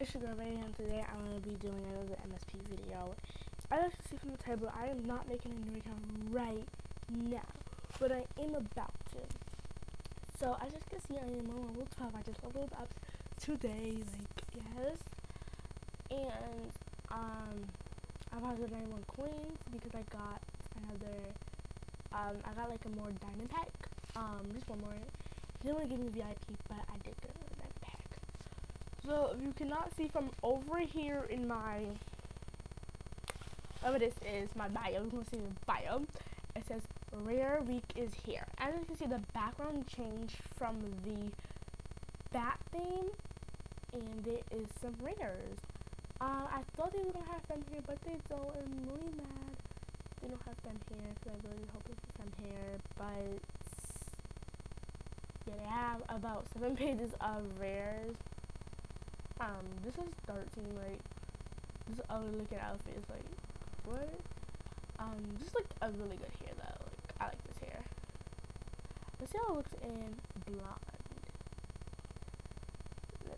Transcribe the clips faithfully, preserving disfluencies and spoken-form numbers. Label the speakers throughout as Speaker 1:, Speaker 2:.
Speaker 1: It's your girl Ray, and today I'm going to be doing another M S P video. As you can see from the title, I am not making a new account right now, but I am about to. So as you can see, I am on level twelve. I just leveled up today, like, yes. And, um, I've had ninety-one coins because I got another, um, I got like a more diamond pack. Um, just one more. He didn't want to give me V I P, but I did get another diamond pack. So if you cannot see from over here in my, whatever this is, my bio, you can see the bio, it says rare week is here. As you can see, the background changed from the bat theme, and there is some rares. Uh, I thought they were going to have them here, but they don't. I'm really mad they don't have them here, because I really hope they have them here, but yeah, they have about seven pages of rares. Um, this is thirteen, like, this ugly looking outfit is like, what? Um, this is like a really good hair though, like, I like this hair. Let's see how it looks in blonde. Let's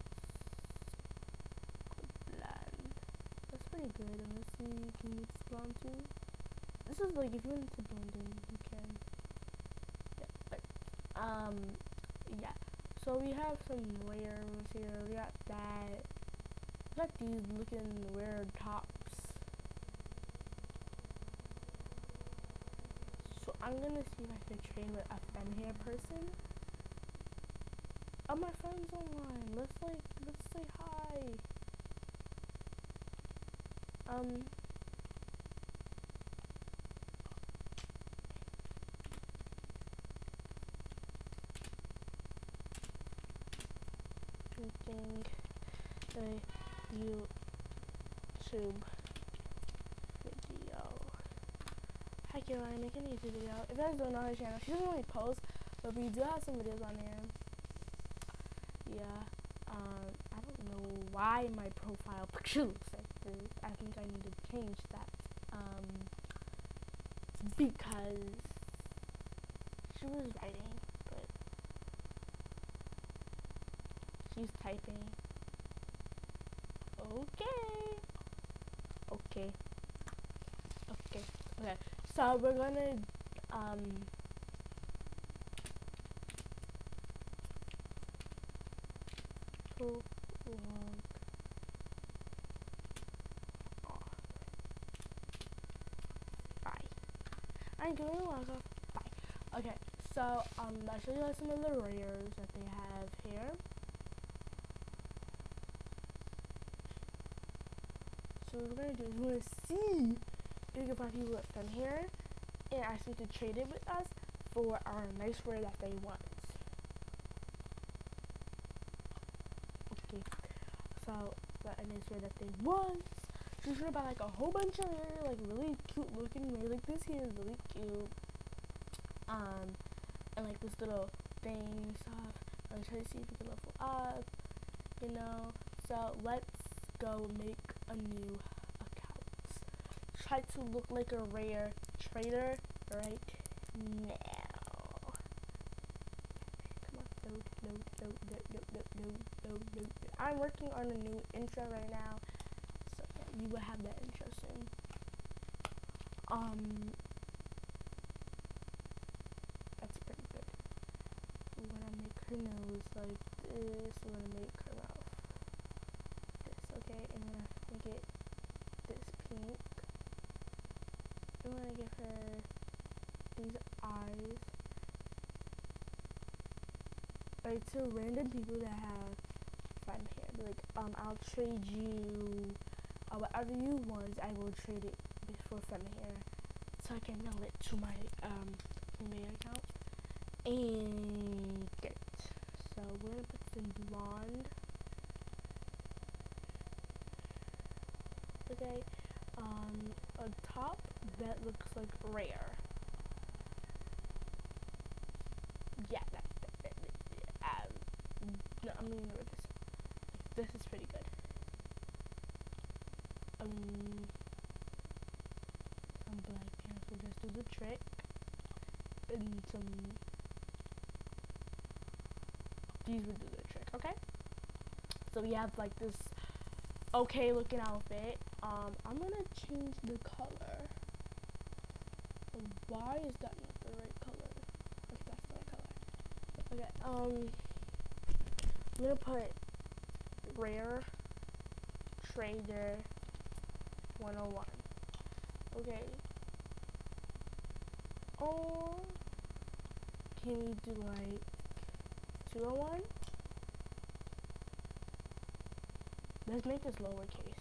Speaker 1: go blonde. That's pretty good, and let's see, can you mix blonde too? This is like, if you want to blend in, you can. Yeah, but, um, yeah. So we have some rares here. We got that. We got these looking weird tops. So I'm gonna see if I can train with a fem hair person. Oh, my friend's online. Let's like, let's say hi. Um. Making a YouTube video. Hi Caroline, making a YouTube video. If you guys don't know her channel, she doesn't really post, but we do have some videos on there. Yeah. Um, I don't know why my profile picture looks like this. I think I need to change that. Um, because she was writing, but she's typing. Okay. Okay. Okay. Okay. So we're gonna um log off. Bye. I'm gonna log off. Bye. Okay. So um I'll show you guys some of the rares that they have here. So what we're gonna do is we're gonna see if we can find people with them here and ask them to trade it with us for our nice rare that they want. Okay, so got a nice rare that they want. She's gonna buy like a whole bunch of rare, like really cute looking rare. Like this here is really cute. Um, and like this little thing and stuff. I'm trying to see if we can level up. You know. So let's go make a new account. Try to look like a rare trader right now. Come on, load, load, load, load, load, load, load, load. I'm working on a new intro right now, so yeah, you will have that intro soon. Um, that's pretty good. We're gonna make her nose like this. We're gonna make her mouth. Okay, and then I'm gonna get this pink. I'm gonna give her these eyes. Like to random people that have fun hair. Be like, um, I'll trade you uh, whatever you want. I will trade it for fun hair, so I can mail it to my um mail account and get it. So we're gonna put this in blonde. Okay, um, a top that looks like rare. Yeah, that, that, that, that um, no, I'm gonna go with this. This is pretty good. Um, some black pants will just do the trick. And some, these would do the trick, okay? So we have like this okay looking outfit. Um, I'm gonna change the color. Why is that not the right color? Okay, that's the right color. Okay, um, I'm gonna put rare trader one oh one. Okay. Oh, can we do like two oh one? Let's make this lowercase.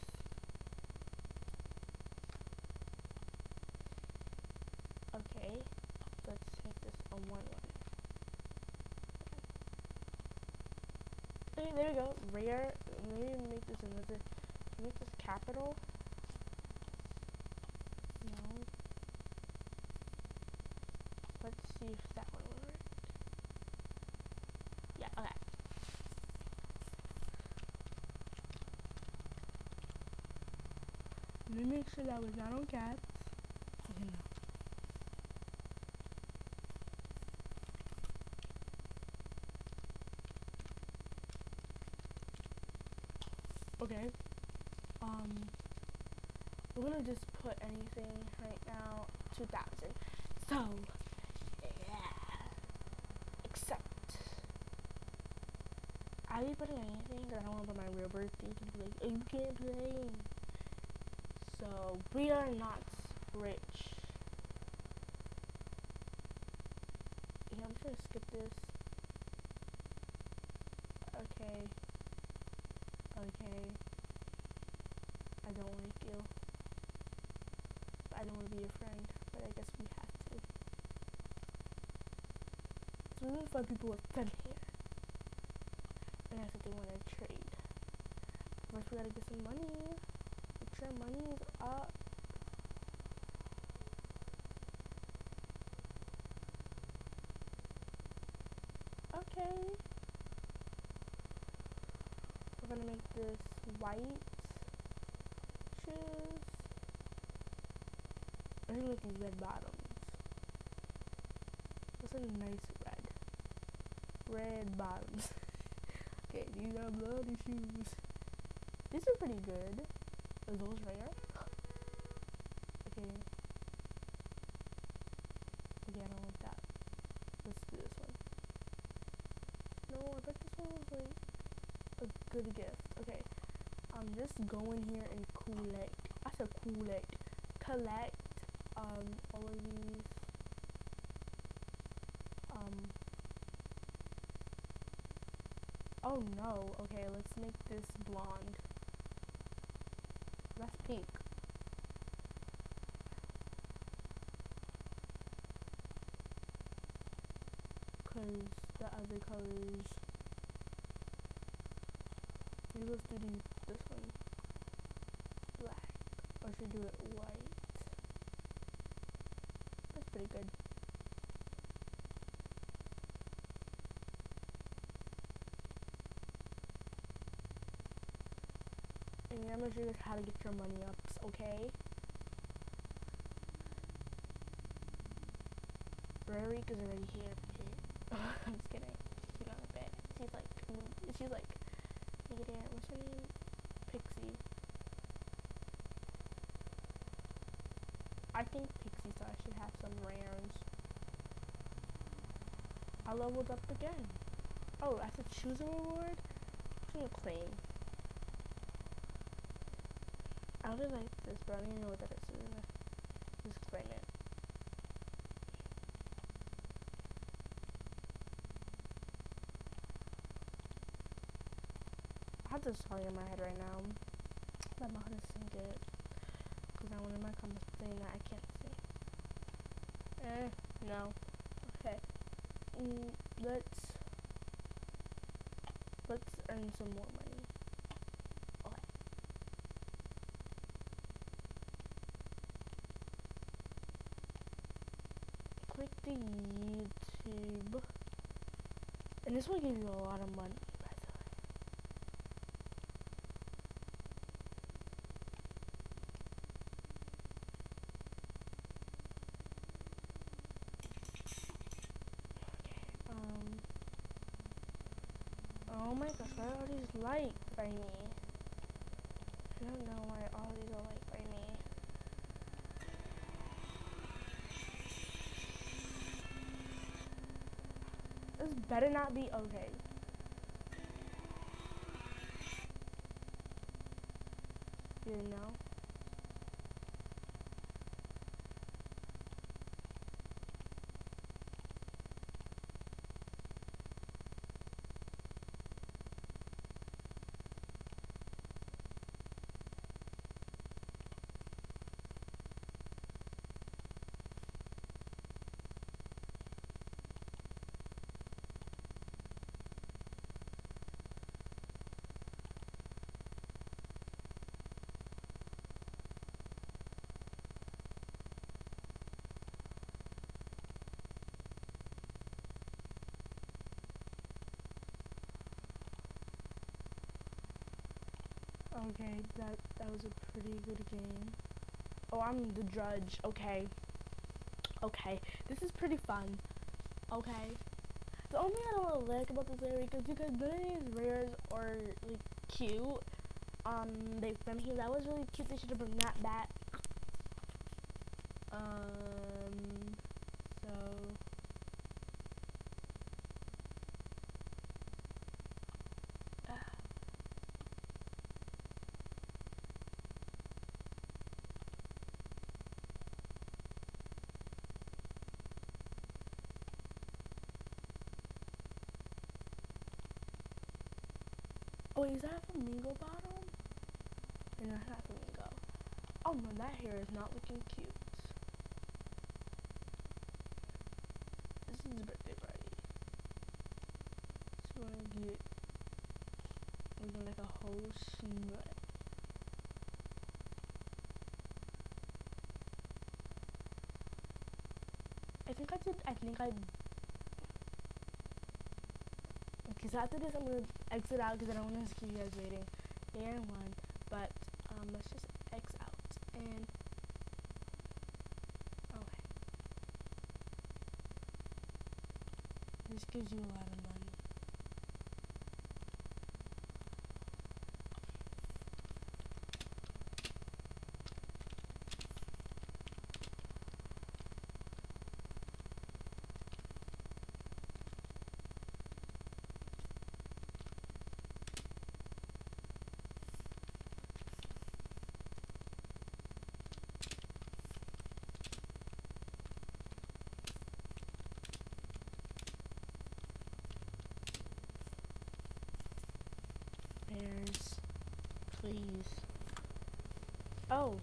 Speaker 1: Okay, let's make this a one one. Okay, there we go. Rare. Maybe make this another. Make this capital. No. Let's see if that one will work. Yeah. Okay. Let me make sure that was not on caps. Okay, no. Okay. Um, we're gonna just put anything right now. two thousand. So, yeah. Except, I'll be putting anything because I don't want to put my real birthday. You can be like, oh, you can't play. So, we are not rich. Yeah, I'm just gonna skip this. Okay. Okay. I don't like you. I don't want to be your friend, but I guess we have to. So we're gonna find people with fun hair. And that's what they want to trade. First we gotta get some money. Make sure money is up. Okay. We're gonna make this white shoes. I'm gonna make these red bottoms. That's a nice red. Red bottoms. Okay, these are bloody shoes. These are pretty good. Are those rare? Okay. Okay, I don't want that. Let's do this one. No, I bet this one was like a good gift. Okay. Um, just go in here and collect. I said collect. Collect um all of these. Um. Oh no. Okay, let's make this blonde. That's pink. Cause the other colors. Maybe let's do these, this one black, or should we do it white? That's pretty good. And yeah, I'm gonna show you guys how to get your money ups, okay? Rarique is already here. I'm just kidding. She's on the bed. She's like, she's like, what's her name? Pixie. I think Pixie so I should have some rares. I leveled up again. Oh, I said choose a reward? I'm gonna claim. I really like this, but I don't even know what that is. So I'm gonna just claim it. I have this song in my head right now, but I'm not gonna sing it because I wanted my comments saying that I can't sing. Eh, no. Okay. Mm, let's let's earn some more money. Okay. Click the YouTube, and this will give you a lot of money. Oh my gosh, why are all these liked by me? don't know why all these are like by me. This better not be okay. You know? Okay, that that was a pretty good game. Oh, I'm the judge. Okay. Okay. This is pretty fun. Okay. The only thing I don't really like about this area is because none of these rares are like cute. Um, they from here that was really cute. They should have brought that back. Um, so. Oh, is that a flamingo bottom? No, that's not flamingo. Oh no, that hair is not looking cute. This is a birthday party. So we're gonna get, we're gonna like a whole snut. I think I did, I think I, because after this I'm gonna exit out because I don't want to keep you guys waiting. And one, but um, let's just X out and okay. This gives you a lot of money. Bears, please. Oh.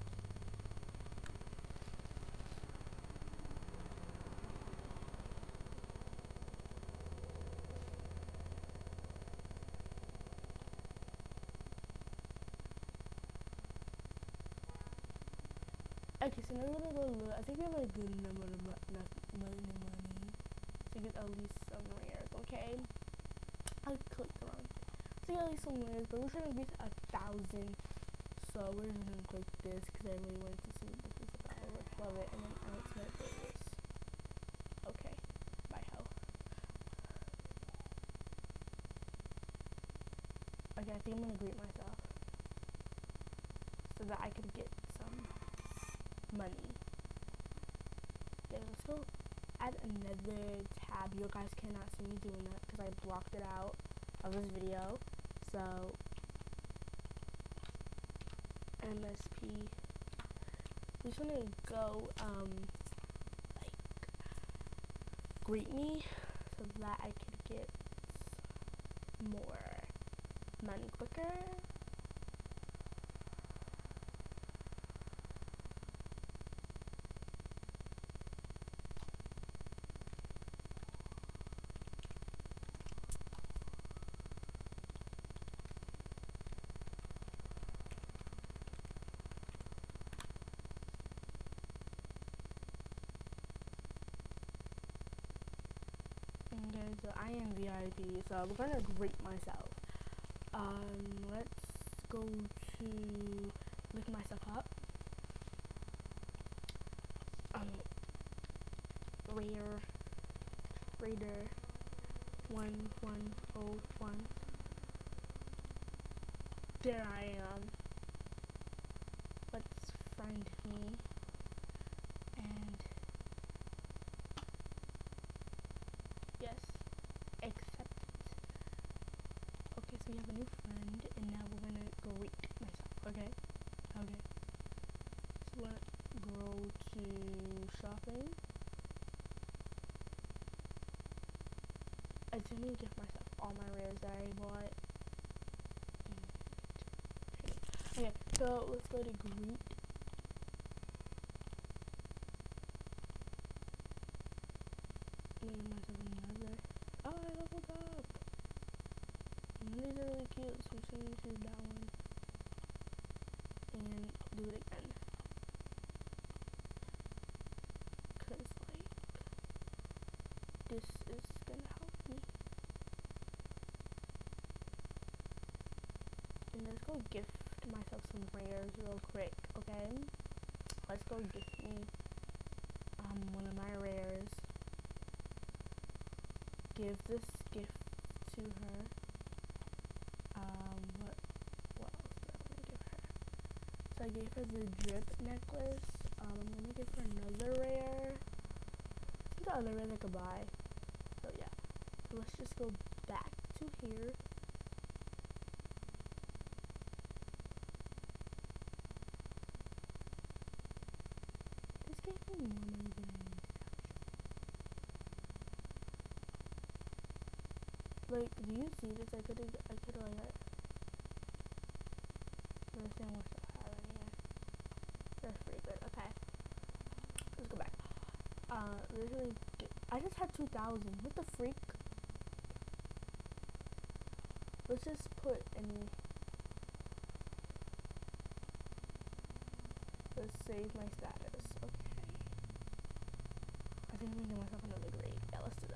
Speaker 1: Okay, so now we're gonna go look. I think we have a good number of mo- money, money to get at least some rares, okay? I clicked wrong. To get at least some rares, but we're trying to reach a thousand. So we're just gonna click this because I really wanted to see what this is about. I love it, and then I went to my favorites. Okay, bye hell. Okay, I think I'm gonna greet myself so that I could get some money. Okay, let's go add another tab. You guys cannot see me doing that because I blocked it out of this video. So M S P. We just wanna go um like greet me so that I could get more money quicker. Okay, so I am V I P, so we're gonna greet myself. Um, let's go to look myself up. Um, rare, raider, one one oh one. There I am. assigned me, and yes, accept it. Okay, so we have a new friend, and now we're gonna greet myself. Okay, okay. So we're gonna go to shopping. I didn't give myself all my rares that I bought. Okay, so let's go to greet. I'm gonna give myself another. Oh, I leveled up. And these are really cute, so I'm just gonna choose that one. And do it again. Cause like, this is gonna help me. And let's go gift myself some rares real quick, okay? Let's go gift me um one of my rares. Give this gift to her. Um, what what else did I want to give her? So I gave her the drip necklace. Um, I'm gonna give her another rare. These are other rares I could buy. So yeah. So let's just go back to here. This gave me more money than I need. Like, do you see this? I could have, I could have, like, understand what I have in here. That's pretty good. Okay. Let's go back. Uh, literally, I just had two thousand. What the freak? Let's just put any. Let's save my status. Okay. I think I'm gonna give myself another grade. Yeah, let's do that.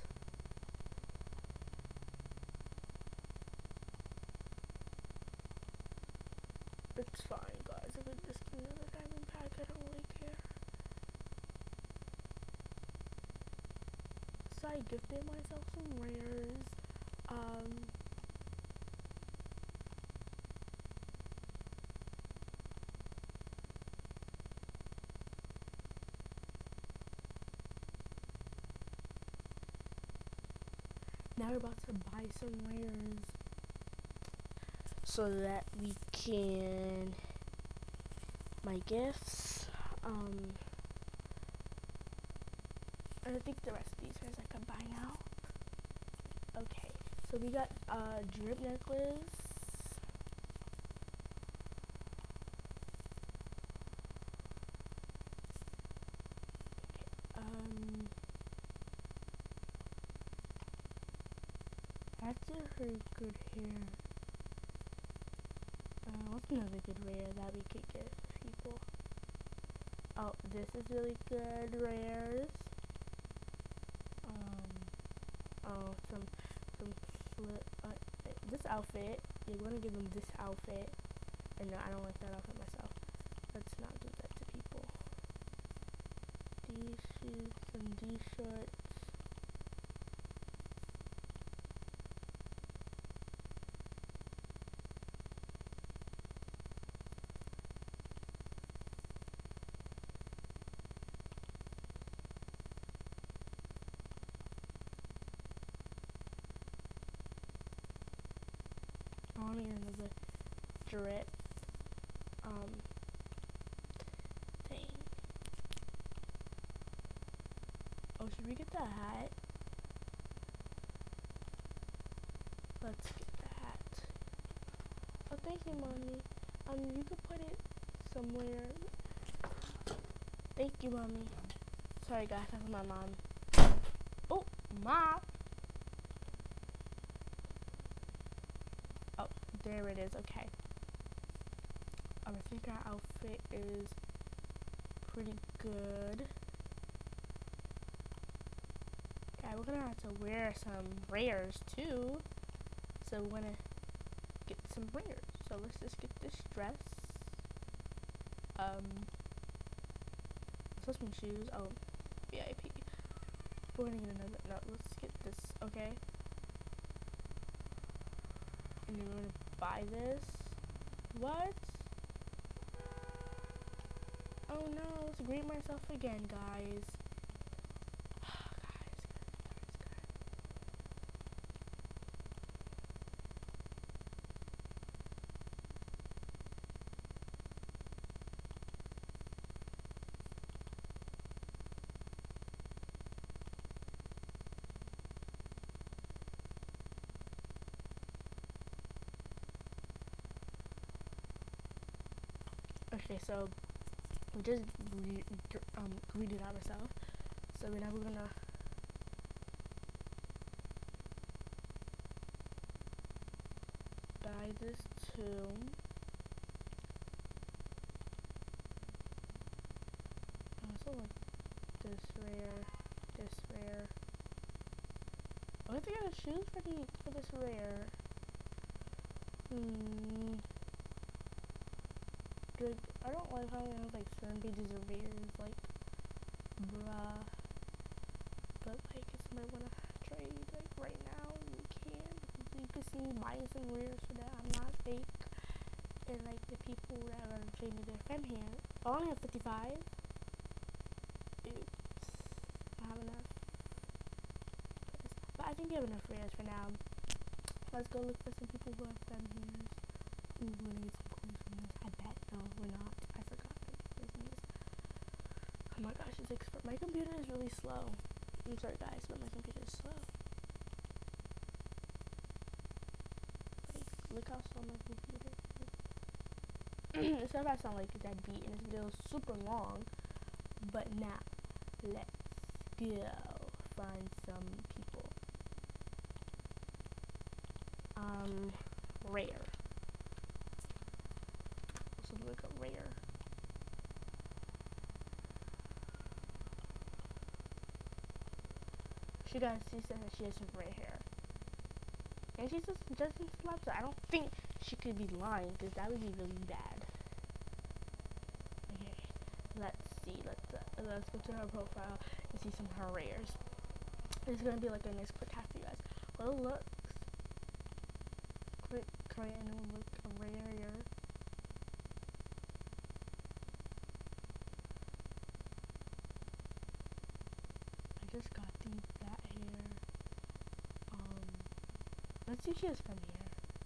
Speaker 1: It's fine, guys. If it just give me another diamond pack, I don't really care. So I gifted myself some rares. Um. Now we're about to buy some rares so that we can my gifts. Um, I think the rest of these rares I can buy now. Okay, so we got a uh, drip necklace. Um, after her good hair. Uh, what's another good rare that we could give people? Oh, this is really good rares. Um, oh, some, some slip. Uh, this outfit. You're gonna give them this outfit. And no, I don't like that outfit myself. Let's not give that to people. These shoes, some these shorts. I want to get another drip um thing. Oh, should we get the hat? Let's get the hat. Oh, thank you, mommy. Um, you could put it somewhere. Thank you, mommy. Sorry, guys, that's my mom. Oh, mom. Oh, there it is. Okay. Um, I think our outfit is pretty good. Okay, we're gonna have to wear some rares too. So we're gonna get some rares. So let's just get this dress. Um, some shoes. Oh, V I P. We're gonna get another. No, let's get this. Okay. And then we're gonna buy this. What? Oh no, let's greet myself again, guys. Okay, so we just re um greeted ourselves. So now we're gonna buy this too. I also like this rare, this rare. What if I gotta choose for the for this rare? Hmm. Like, I don't like how it has like certain pages of rares, like bruh. But like, if somebody wanna trade like right now, you can. You can see me buying some rares so that I'm not fake. And like the people that are gonna trade me their fem here, I only have fifty-five. Oops, I have enough. But I think we have enough rares for now. Let's go look for some people who have fem here. Ooh, we're gonna get some coins from this. I bet. No, we're not. I forgot to get coins from this. Oh my gosh, it takes. My computer is really slow. I'm sorry, guys, but my computer is slow. Like, look how slow my computer is. It's not I sound like a dead beat, and this video is super long. But now, let's go find some people. Um, rare. So look at rare. She guys, she says that she has some gray hair. And she says Justin slaps her. I don't think she could be lying, because that would be really bad. Okay, let's see. Let's uh, let's go to her profile and see some of her rares. It's gonna be like a nice quick half for you guys. Well, looks quick, quick, and it will look a rare. I just got these that hair. Um, let's see if she has from here.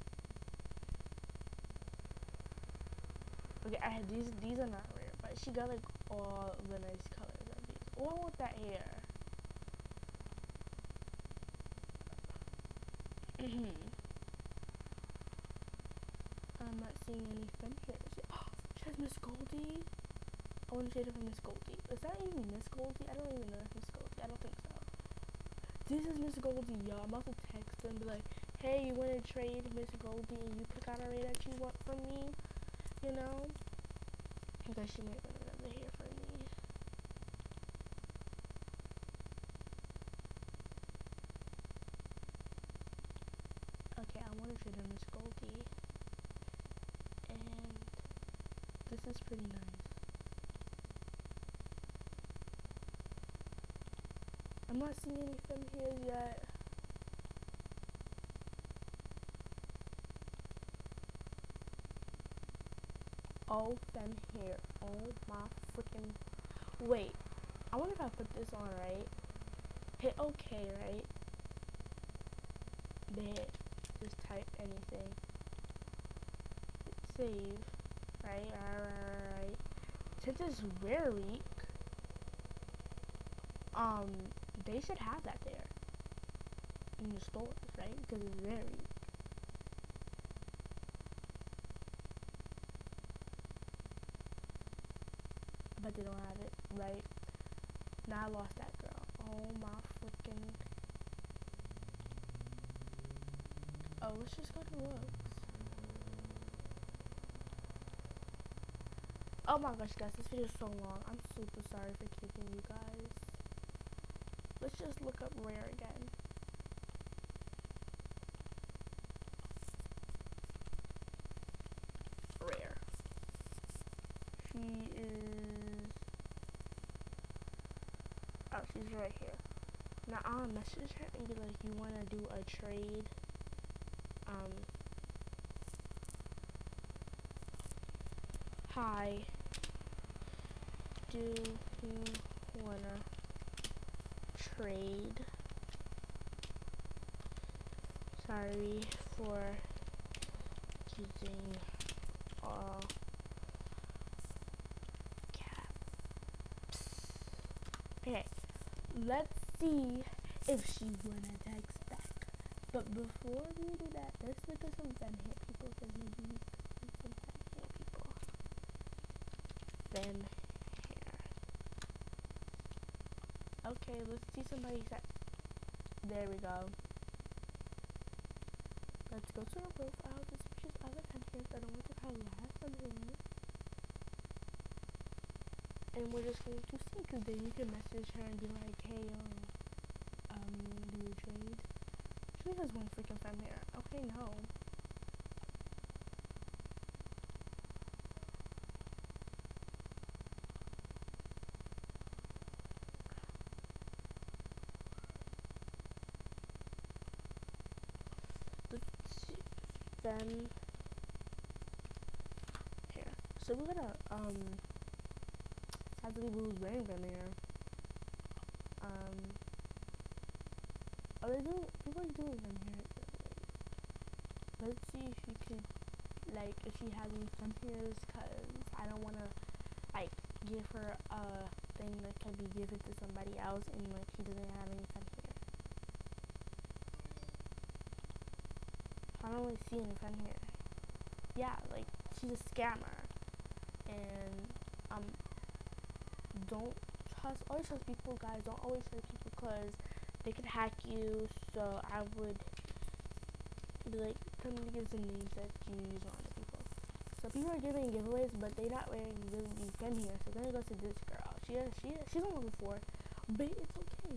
Speaker 1: Okay, I had these. These are not rare, but she got like all the nice colors of these. Oh, I want that hair. Mhm. I'm not seeing any fem hairs yet. Oh, she has Miss Goldie. I want to trade it for Miss Goldie. Is that even Miss Goldie? I don't even know if Miss Goldie. I don't think so. This is Miss Goldie, y'all. I'm about to text her and be like, hey, you want to trade Miss Goldie and you pick out a rate that you want from me? You know? Because she might want another hair for me. Okay, I want to trade her Miss Goldie. And this is pretty nice. I'm not seeing any fem hairs yet. Oh, fem hair. Oh my freaking. Wait. I wonder if I put this on right. Hit OK, right? Then hit. Just type anything. Hit save. Right, right, right, right. Since it's rare week, um, they should have that there in the stores, right? Because it's rare week. But they don't have it, right? Now I lost that girl. Oh my freaking. Oh, let's just go to looks. Oh my gosh, guys, this video is so long. I'm super sorry for keeping you guys. Let's just look up rare again. Rare. She is. Oh, she's right here. Now I'll message her and be like, you want to do a trade? Um. Hi. do you wanna trade? Sorry for using all caps. Okay, let's see if she wanna text back. But before we do that, let's look at some fan hair people, because maybe we could some fan hair people. Fan hair. Okay, let's see somebody that. There we go. Let's go to her profile to see if she's other fan hairs. I don't want to her last fan hair. And we're just going to see, because then you can message her and be like, hey, um, um, do you trade? She has one freaking fan hair. Okay, no. Let's see. Then here. So we're gonna um have to people who's wearing fan hair. Um are they doing people are doing fan hair? Let's see if she could, like, if she has any fan hairs, cause I don't wanna like give her a thing that can be given to somebody else and like she doesn't have any fan hair. I don't really see any fan hair. Yeah, like she's a scammer, and um, don't trust. Always trust people, guys. Don't always trust people, cause they could hack you. So I would be like, tell me to give some names that you use on other people. So people are giving giveaways, but they're not wearing really fan hair. So then it goes to this girl. She she she's on level four, but it's okay.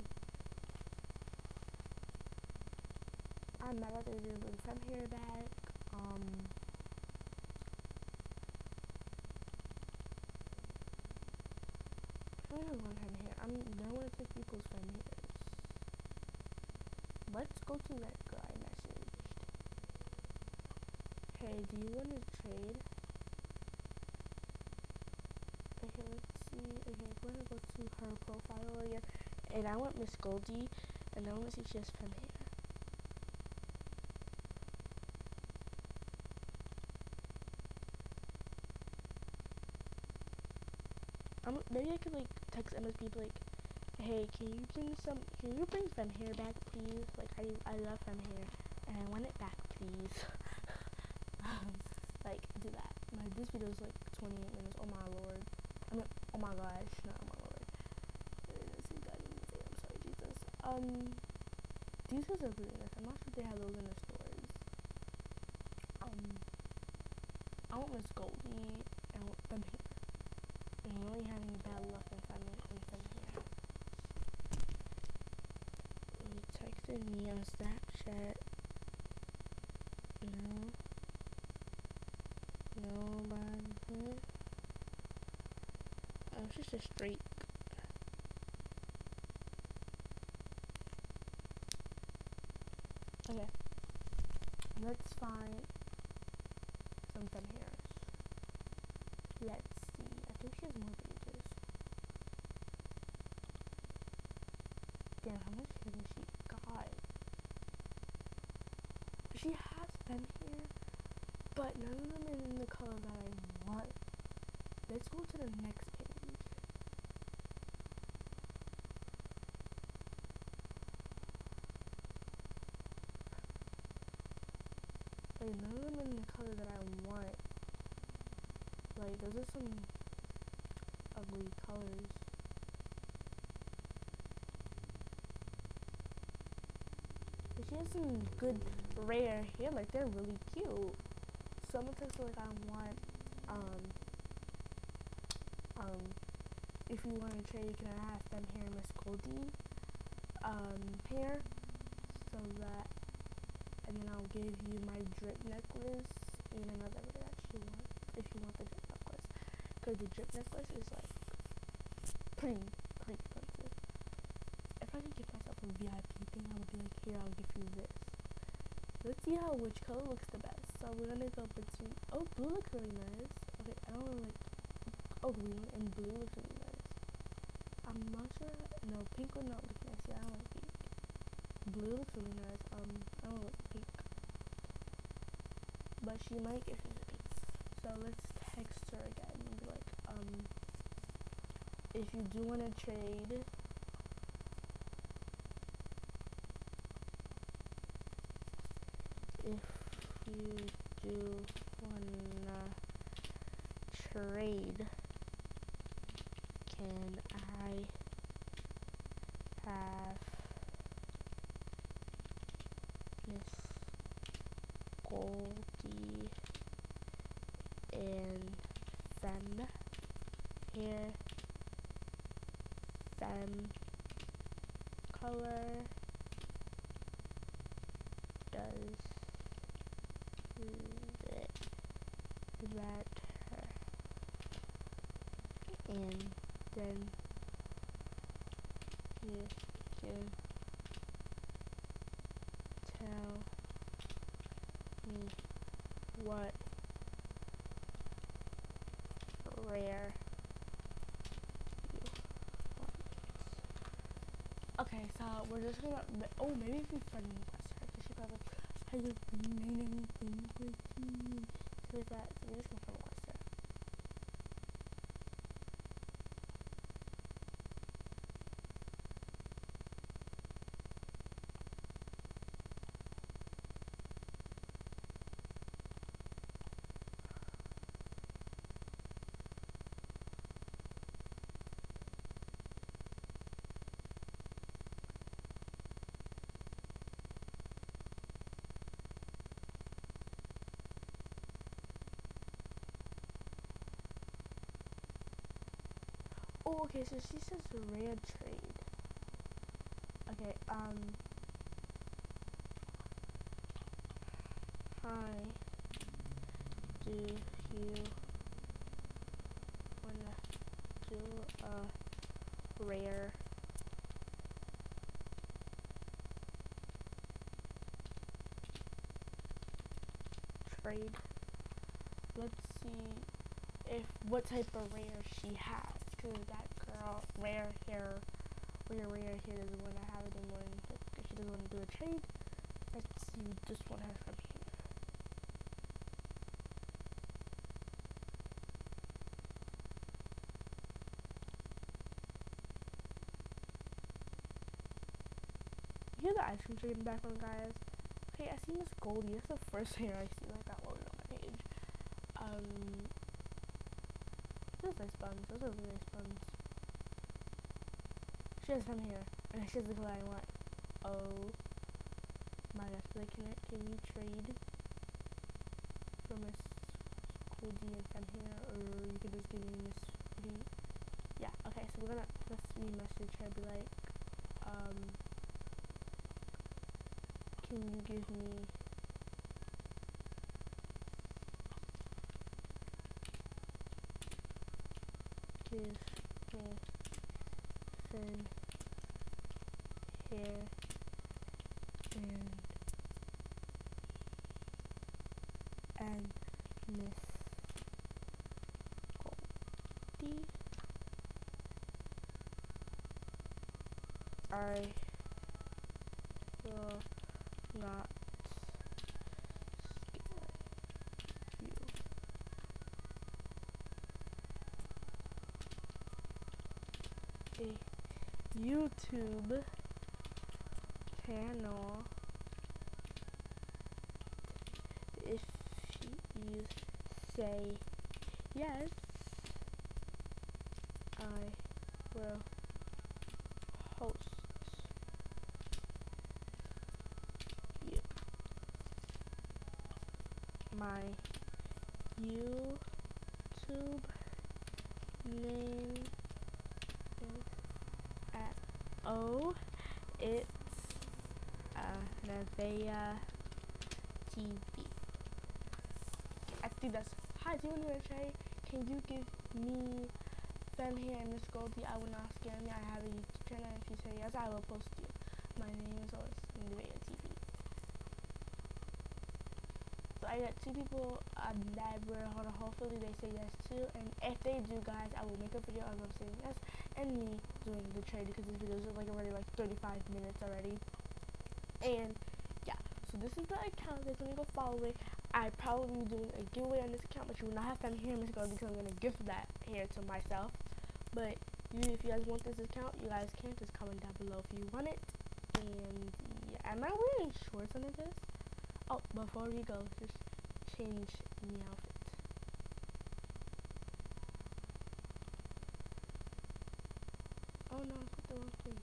Speaker 1: I'm mad that they're doing fan hair back. Um, I don't want fan hair. I'm don't want to take people's fan hairs. Let's go to that girl I messaged. Hey, do you want to trade? Okay, let's see. Okay, I'm gonna go to her profile again, and I want Miss Goldie, and I want to see if she has fan hair. Um, maybe I could like text M S P like, hey, can you bring some? Can you bring fan hair back, please? Like, I I love fan hair, and I want it back, please. um, like, do that. My this video is like twenty-eight minutes. Oh my lord. I mean, oh my gosh, not oh my lord. I'm sorry, Jesus. Um, these guys are really nice. I'm not sure if they have those in the stores. Um, I want Miss Goldie. I want fan hair. I'm really having bad luck in finding anything here. You texted me on Snapchat. No. Nobody. Oh, it's just a streak. Okay. Let's find some fan hairs. Let's see. I think she has more pages. Damn, how much hair has she got? She has fan hair, but none of them are in the color that I want. Let's go to the next page. Like, none of them are in the color that I want. Like, those are some ugly colors. But she has some good rare hair, like they're really cute. Someone texted like, I want um um if you want to trade, can I have them hair Miss Goldie um hair, so that, and then I'll give you my drip necklace and another way that you want, if you want the drip necklace, because the drip necklace is like pretty pretty expensive. If I could give myself a V I P thing, I would be like, here, I'll give you this. Let's see how which color looks the best. So we're gonna go between, oh, blue looks really nice. Okay, I don't know, like, oh, green and blue looks really nice. I'm not sure. No, pink would not look nice. Yeah, I don't like pink. Blue looks really nice. Um, I don't like pink. But she might if she's a pink. So let's text her again and be like, um, if you do want to trade, if you do wanna trade, can I have Miss Goldie and femme hair, femme color? Does it let her? And then you can tell me what rare you want. Okay, so we're just gonna, oh, maybe if we friend request her, because she probably, have you made anything with me? So like that, so we're just gonna friend request her. Oh, okay, so she says rare trade. Okay, um, hi, do you wanna do a rare trade? Let's see if what type of rare she has, because that girl, rare hair, rare rare hair doesn't want to have it anymore, and like, if she doesn't want to do a trade, let's see, just want her from here. You hear the ice cream truck in the background, guys? Okay, I see Miss Goldie. That's the first hair I see like that loaded on my page. Um, those nice buns. Those are really nice buns. She has some hair, and she has the color I want. Oh my gosh! Like, can I, can you trade for Miss Goldie and some hair, or you can just give me Miss Goldie? Yeah. Okay. So we're gonna let's re-message her. Be like, um. Can you give me give me thin hair and and Miss Goldie? I will not scare you. A YouTube channel if you say yes, I will host you. My YouTube name is at oh, it's uh, Nevaeh T V. I think that's hi. Do you want to try? Can you give me femme hair and Miss Goldie? I will not scare me. I have a YouTube channel. If you say yes, I will post you. My name is always Nevaeh T V. So I got two people um, that were hopefully they say yes too, and if they do, guys, I will make a video of them saying yes and me doing the trade because these videos are like already like thirty-five minutes already. And yeah, so this is the account that's gonna go follow it. I probably be doing a giveaway on this account, but you will not have time hair mascara because I'm gonna gift that hair to myself. But you, if you guys want this account, you guys can just comment down below if you want it. And yeah, am I wearing shorts under this? Oh, before we go, just change the outfit. Oh no, I put the wrong thing.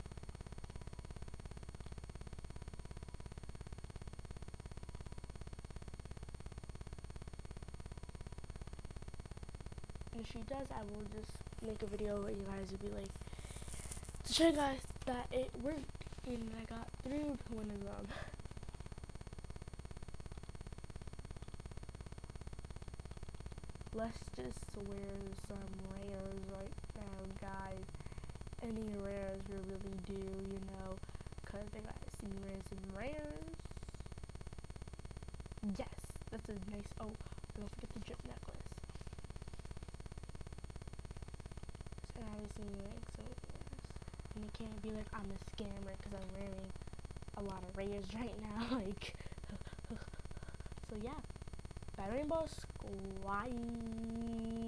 Speaker 1: And if she does, I will just make a video where you guys will be like, to show you guys that it worked and I got through one of them. Let's just wear some rares right now, guys. Any rares we really do, you know, because they got some rares and rares. Yes, that's a nice, oh, don't forget the drip necklace. So I was seeing like some rares. And you can't be like, I'm a scammer because I'm wearing a lot of rares right now, like, so yeah. Bye, Rainbow Squad.